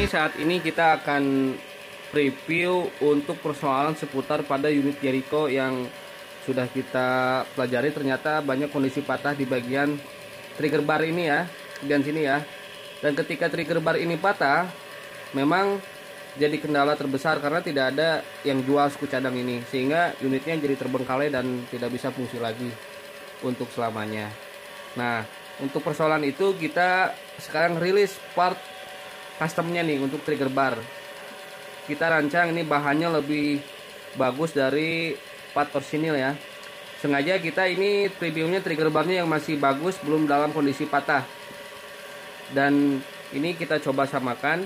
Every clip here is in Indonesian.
saat ini kita akan preview untuk persoalan seputar pada unit Jericho yang sudah kita pelajari. Ternyata banyak kondisi patah di bagian trigger bar ini ya, bagian sini ya. Dan ketika trigger bar ini patah, memang jadi kendala terbesar karena tidak ada yang jual suku cadang ini, sehingga unitnya jadi terbengkalai dan tidak bisa fungsi lagi untuk selamanya. Nah, untuk persoalan itu kita sekarang rilis part customnya nih untuk trigger bar. Kita rancang ini bahannya lebih bagus dari part orisinil ya. Sengaja kita ini previewnya trigger barnya yang masih bagus, belum dalam kondisi patah. Dan ini kita coba samakan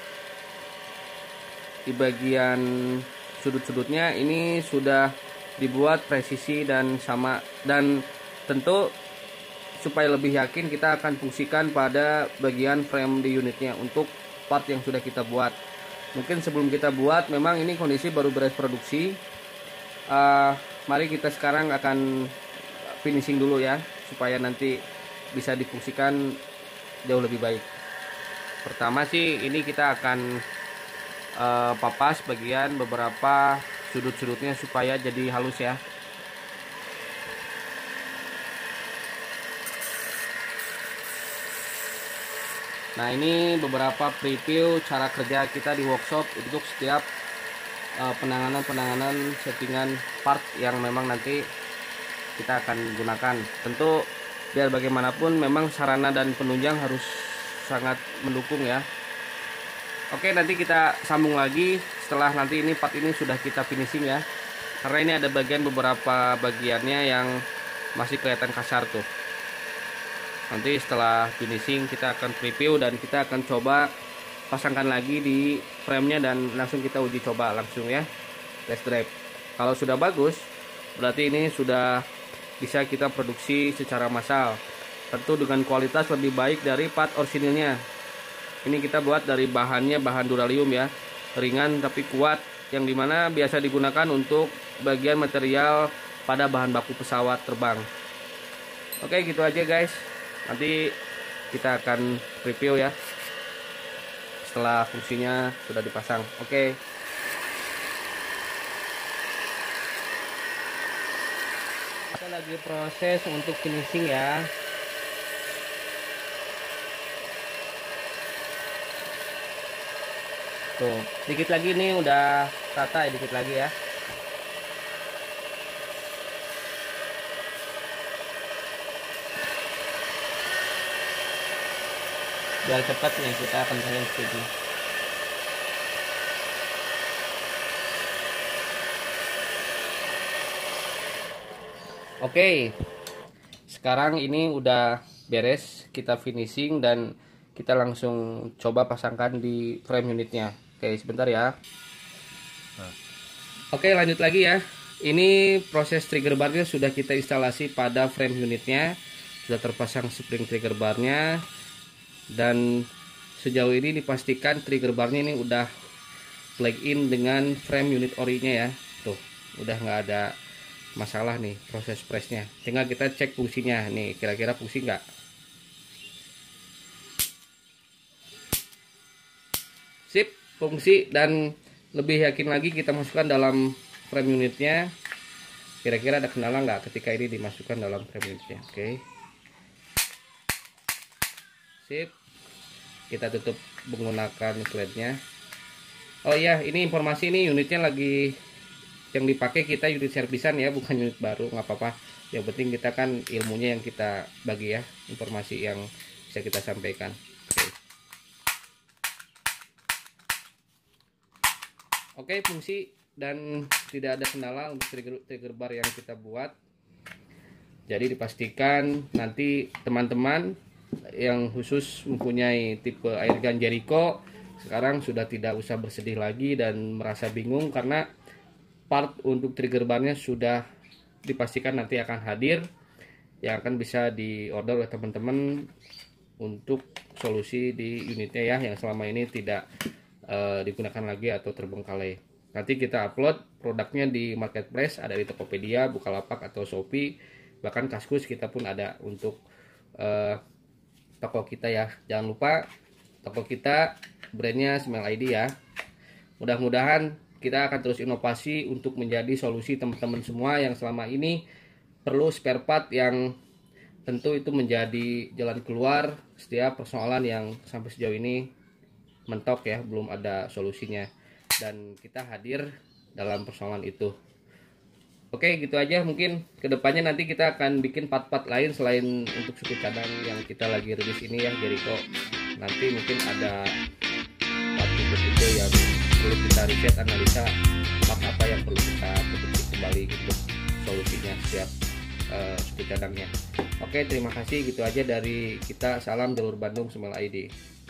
di bagian sudut-sudutnya. Ini sudah dibuat presisi dan sama, dan tentu supaya lebih yakin kita akan fungsikan pada bagian frame di unitnya untuk part yang sudah kita buat. Mungkin sebelum kita buat, memang ini kondisi baru beres produksi. Mari kita sekarang akan finishing dulu ya, supaya nanti bisa difungsikan jauh lebih baik. Pertama sih ini kita akan papas bagian beberapa sudut-sudutnya supaya jadi halus ya. Nah, ini beberapa preview cara kerja kita di workshop untuk setiap penanganan settingan part yang memang nanti kita akan gunakan. Tentu biar bagaimanapun memang sarana dan penunjang harus sangat mendukung ya. Oke, nanti kita sambung lagi setelah nanti ini part ini sudah kita finishing ya. Karena ini ada beberapa bagiannya yang masih kelihatan kasar tuh. Nanti setelah finishing kita akan preview dan kita akan coba pasangkan lagi di framenya dan langsung kita uji coba langsung ya, test drive. Kalau sudah bagus, berarti ini sudah bisa kita produksi secara massal, tentu dengan kualitas lebih baik dari part orisinilnya. Ini kita buat dari bahannya bahan duralium ya, ringan tapi kuat, yang dimana biasa digunakan untuk bagian material pada bahan baku pesawat terbang. Oke, gitu aja guys. Nanti kita akan review ya setelah fungsinya sudah dipasang. Oke. Kita lagi proses untuk finishing ya. Tuh, dikit lagi nih udah rata, dikit lagi ya. Biar cepat nih kita akan pakai speed. Oke, sekarang ini udah beres, kita finishing dan kita langsung coba pasangkan di frame unitnya. Oke, sebentar ya. Oke, lanjut lagi ya. Ini proses trigger barnya sudah kita instalasi pada frame unitnya, sudah terpasang spring trigger barnya. Dan sejauh ini dipastikan trigger barnya ini udah plug in dengan frame unit orinya ya. Tuh, udah nggak ada masalah nih proses pressnya. Tinggal kita cek fungsinya nih, kira-kira fungsi nggak. Sip, fungsi. Dan lebih yakin lagi kita masukkan dalam frame unitnya. Kira-kira ada kendala nggak ketika ini dimasukkan dalam frame unitnya. Oke. Sip, kita tutup menggunakan klednya. Oh iya, ini informasi, ini unitnya lagi yang dipakai kita unit servisan ya, bukan unit baru, nggak apa-apa. Yang penting kita kan ilmunya yang kita bagi ya, informasi yang bisa kita sampaikan. Oke, fungsi dan tidak ada kendala untuk trigger bar yang kita buat. Jadi dipastikan nanti teman-teman yang khusus mempunyai tipe airgun Jericho sekarang sudah tidak usah bersedih lagi dan merasa bingung, karena part untuk trigger barnya sudah dipastikan nanti akan hadir, yang akan bisa diorder oleh teman-teman untuk solusi di unitnya ya, yang selama ini tidak digunakan lagi atau terbengkalai. Nanti kita upload produknya di marketplace, ada di Tokopedia, Bukalapak atau Shopee, bahkan Kaskus kita pun ada untuk toko kita ya. Jangan lupa toko kita brandnya Smile ID ya. Mudah-mudahan kita akan terus inovasi untuk menjadi solusi teman-teman semua yang selama ini perlu spare part, yang tentu itu menjadi jalan keluar setiap persoalan yang sampai sejauh ini mentok ya, belum ada solusinya, dan kita hadir dalam persoalan itu. Oke, gitu aja. Mungkin kedepannya nanti kita akan bikin part-part lain selain untuk suku cadang yang kita lagi rilis ini ya, Jericho. Nanti mungkin ada part berikutnya yang perlu kita riset, analisa part apa yang perlu kita petik kembali untuk solusinya setiap suku cadangnya. Oke, terima kasih. Gitu aja dari kita. Salam Jalur Bandung Smile ID.